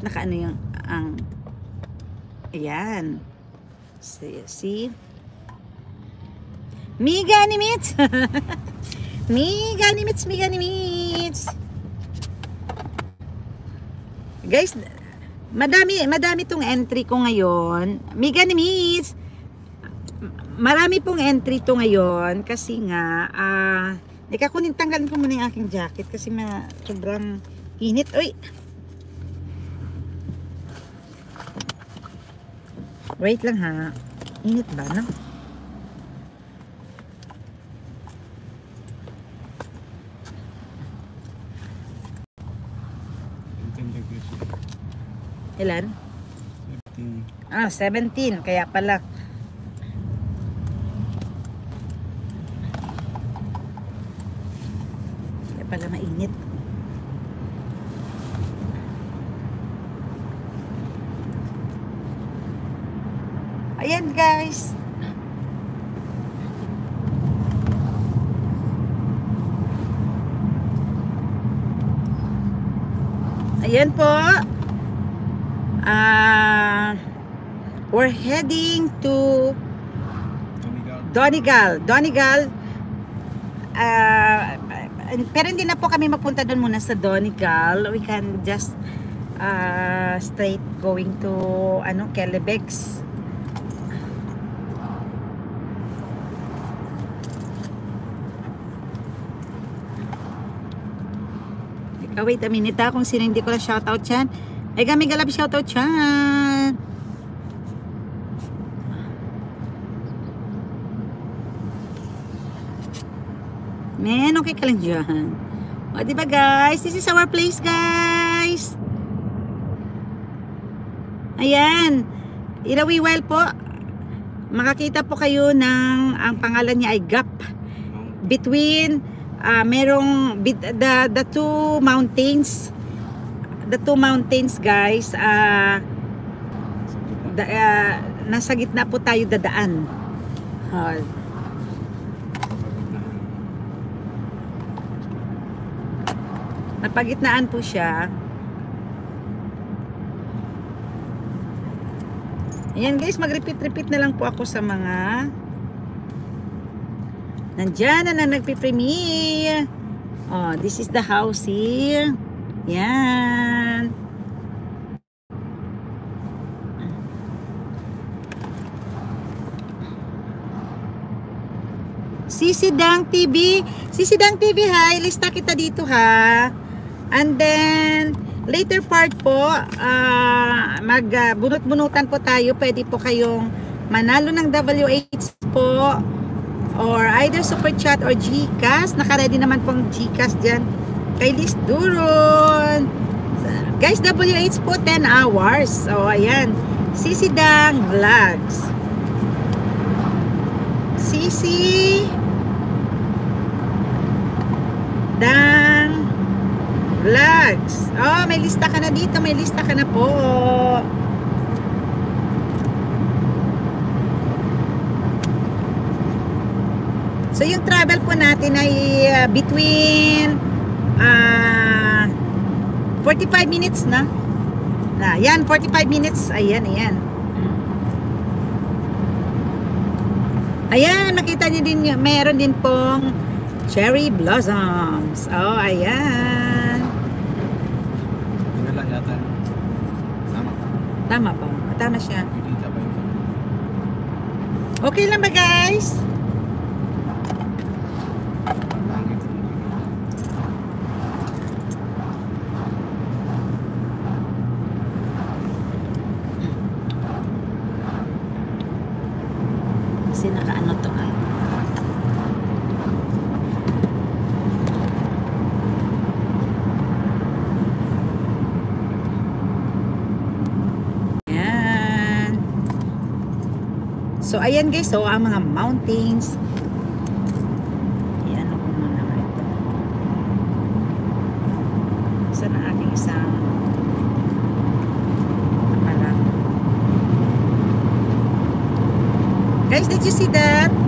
nakaano yung ang ayan. See? Migani Mits. Migani Mits. Guys, madami tong entry ko ngayon. Migani Mits. Marami pong entry to ngayon kasi nga tanggalin ko muna yung aking jacket kasi sobrang init. Uy! Wait lang ha. Init ba, no? Ilan? 17. Kaya pala. Kaya pala mainit. Ayan guys. Ayan po. We're heading to Donegal. Pero hindi na po kami magpunta doon muna sa Donegal. We can just straight going to Kellebex. Wait a minute kung sino hindi ko na shoutout yan. Ay kami galap shoutout yan. Men, okay ka lang dyan. O diba guys, this is our place guys. Ayan. In a wee while po, makakita po kayo ng, ang pangalan niya ay Gap. Between merong the two mountains. The two mountains guys, nasa gitna po tayo dadaan. Napagitnaan po siya. Ayan guys, mag-repeat na lang po ako sa mga nandyan na nagpipremiere. Oh, this is the house here. Yan. Sisidang TV. Sisidang TV, hi. Lista kita dito ha. And then, later part po, bunot-bunutan po tayo. Pwede po kayong manalo ng WH po. Or either Super Chat or GCash. Naka-ready naman pong GCash dyan. Kay Liz Duron. Guys, WH po 10 hours. So, ayan. Sisidang Vlogs. Sisi Dang Vlogs. Oh, may lista ka na dito. May lista ka na po. So, yung travel po natin ay between 45 minutes na. Yan, 45 minutes. Ayan. Ayan, makita niyo din, meron din pong cherry blossoms. Oh, ayan. Wala yata. Tama po. Tama siya. Okay lang ba guys? Kasi nakaano to ay. Ayan. So ayan guys, so ang mga mountains. Ayan ako muna ito. Saan ang aking isang Guys, did you see that?